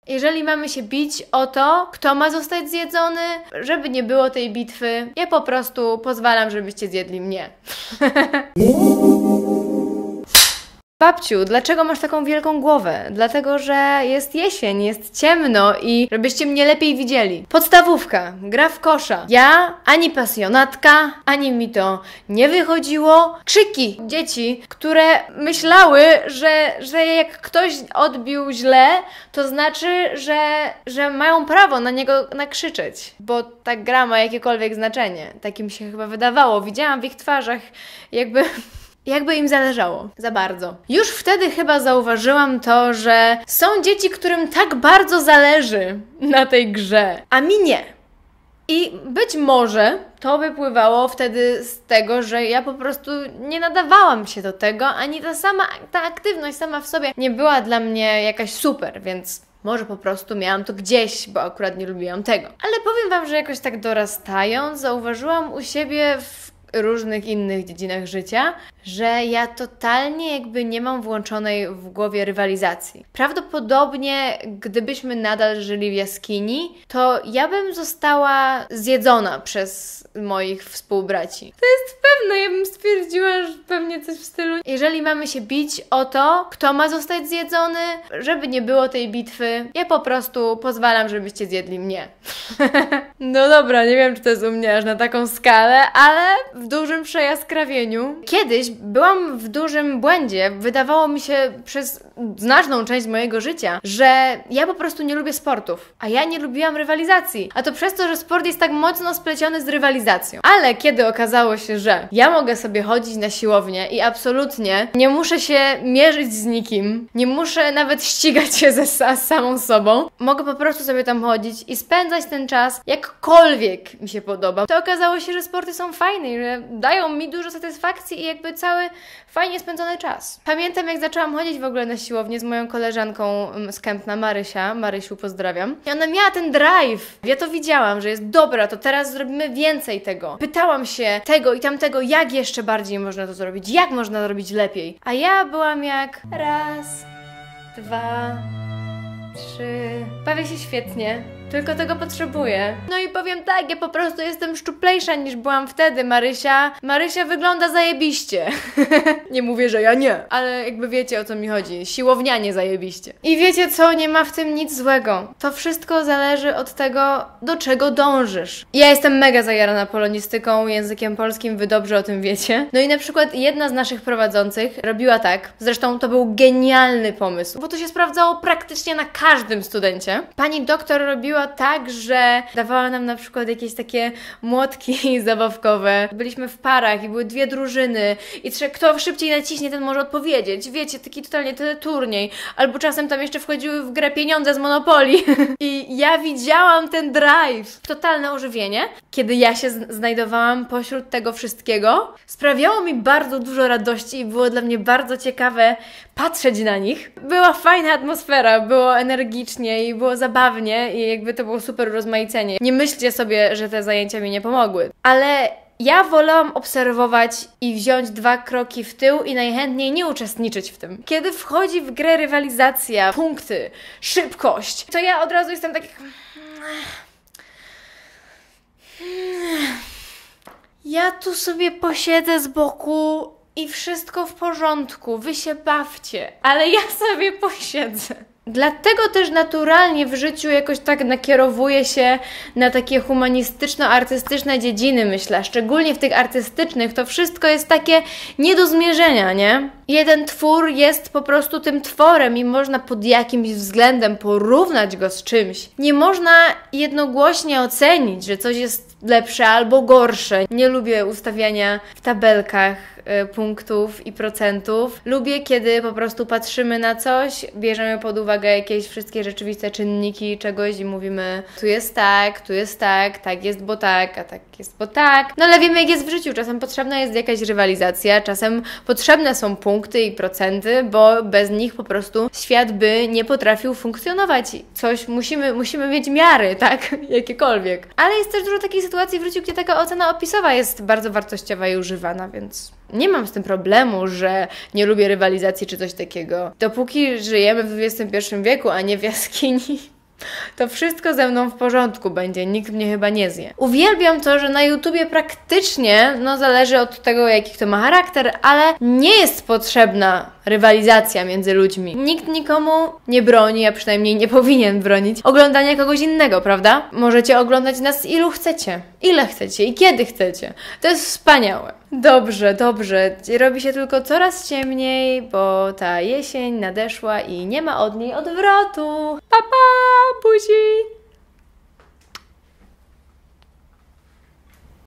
Jeżeli mamy się bić o to, kto ma zostać zjedzony, żeby nie było tej bitwy, ja po prostu pozwalam, żebyście zjedli mnie. Babciu, dlaczego masz taką wielką głowę? Dlatego, że jest jesień, jest ciemno i żebyście mnie lepiej widzieli. Podstawówka, gra w kosza. Ja ani pasjonatka, ani mi to nie wychodziło. Krzyki dzieci, które myślały, że jak ktoś odbił źle, to znaczy, że mają prawo na niego nakrzyczeć. Bo ta gra ma jakiekolwiek znaczenie. Takim się chyba wydawało. Widziałam w ich twarzach jakby im zależało. Za bardzo. Już wtedy chyba zauważyłam to, że są dzieci, którym tak bardzo zależy na tej grze, a mi nie. I być może to wypływało wtedy z tego, że ja po prostu nie nadawałam się do tego, ani ta aktywność sama w sobie nie była dla mnie jakaś super, więc może po prostu miałam to gdzieś, bo akurat nie lubiłam tego. Ale powiem Wam, że jakoś tak dorastając, zauważyłam u siebie w różnych innych dziedzinach życia, że ja totalnie jakby nie mam włączonej w głowie rywalizacji. Prawdopodobnie, gdybyśmy nadal żyli w jaskini, to ja bym została zjedzona przez moich współbraci. To jest pewne, ja bym stwierdziła, że pewnie coś w stylu. Jeżeli mamy się bić o to, kto ma zostać zjedzony, żeby nie było tej bitwy, ja po prostu pozwalam, żebyście zjedli mnie. No dobra, nie wiem, czy to jest u mnie aż na taką skalę, ale w dużym przejaskrawieniu. Kiedyś byłam w dużym błędzie. Wydawało mi się przez znaczną część mojego życia, że ja po prostu nie lubię sportów, a ja nie lubiłam rywalizacji. A to przez to, że sport jest tak mocno spleciony z rywalizacją. Ale kiedy okazało się, że ja mogę sobie chodzić na siłownię i absolutnie nie muszę się mierzyć z nikim, nie muszę nawet ścigać się z samą sobą, mogę po prostu sobie tam chodzić i spędzać ten czas jakkolwiek mi się podoba, to okazało się, że sporty są fajne i że dają mi dużo satysfakcji i jakby cały fajnie spędzony czas. Pamiętam, jak zaczęłam chodzić w ogóle na siłownię z moją koleżanką z Kępna, Marysiu, pozdrawiam. I ona miała ten drive. Ja to widziałam, że jest dobra, to teraz zrobimy więcej tego. Pytałam się tego i tamtego, jak jeszcze bardziej można to zrobić, jak można to robić lepiej. A ja byłam jak raz, dwa, trzy. Bawię się świetnie. Tylko tego potrzebuję. No i powiem tak, ja po prostu jestem szczuplejsza niż byłam wtedy, Marysia. Marysia wygląda zajebiście. Nie mówię, że ja nie, ale jakby wiecie, o co mi chodzi. Siłownianie zajebiście. I wiecie co? Nie ma w tym nic złego. To wszystko zależy od tego, do czego dążysz. Ja jestem mega zajarana polonistyką, językiem polskim, wy dobrze o tym wiecie. No i na przykład jedna z naszych prowadzących robiła tak, zresztą to był genialny pomysł, bo to się sprawdzało praktycznie na każdym studencie. Pani doktor robiła tak, że dawała nam na przykład jakieś takie młotki zabawkowe. Byliśmy w parach i były dwie drużyny i kto szybciej naciśnie, ten może odpowiedzieć. Wiecie, taki totalnie teleturniej. Albo czasem tam jeszcze wchodziły w grę pieniądze z Monopolii. I ja widziałam ten drive. Totalne ożywienie. Kiedy ja się znajdowałam pośród tego wszystkiego, sprawiało mi bardzo dużo radości i było dla mnie bardzo ciekawe patrzeć na nich. Była fajna atmosfera, było energicznie i było zabawnie i jakby to było super rozmaicenie. Nie myślcie sobie, że te zajęcia mi nie pomogły. Ale ja wolałam obserwować i wziąć 2 kroki w tył i najchętniej nie uczestniczyć w tym. Kiedy wchodzi w grę rywalizacja, punkty, szybkość, to ja od razu jestem tak... Ja tu sobie posiedzę z boku i wszystko w porządku, wy się bawcie, ale ja sobie posiedzę. Dlatego też naturalnie w życiu jakoś tak nakierowuję się na takie humanistyczno-artystyczne dziedziny, myślę. Szczególnie w tych artystycznych to wszystko jest takie nie do zmierzenia, nie? Jeden twór jest po prostu tym tworem i można pod jakimś względem porównać go z czymś. Nie można jednogłośnie ocenić, że coś jest lepsze albo gorsze. Nie lubię ustawiania w tabelkach punktów i procentów. Lubię, kiedy po prostu patrzymy na coś, bierzemy pod uwagę jakieś wszystkie rzeczywiste czynniki czegoś i mówimy tu jest tak jest bo tak, a tak jest bo tak. No ale wiemy, jak jest w życiu. Czasem potrzebna jest jakaś rywalizacja, czasem potrzebne są punkty i procenty, bo bez nich po prostu świat by nie potrafił funkcjonować. Coś musimy mieć miary, tak? Jakiekolwiek. Ale jest też dużo takich sytuacji w życiu, gdzie taka ocena opisowa jest bardzo wartościowa i używana, więc nie mam z tym problemu, że nie lubię rywalizacji czy coś takiego. Dopóki żyjemy w XXI wieku, a nie w jaskini, To wszystko ze mną w porządku będzie, nikt mnie chyba nie zje. Uwielbiam to, że na YouTubie praktycznie, zależy od tego, jaki kto ma charakter, ale nie jest potrzebna rywalizacja między ludźmi. Nikt nikomu nie broni, a przynajmniej nie powinien bronić oglądania kogoś innego, prawda? Możecie oglądać nas ilu chcecie, ile chcecie i kiedy chcecie. To jest wspaniałe. Dobrze, dobrze. Robi się tylko coraz ciemniej, bo ta jesień nadeszła i nie ma od niej odwrotu. Pa, pa, buzi!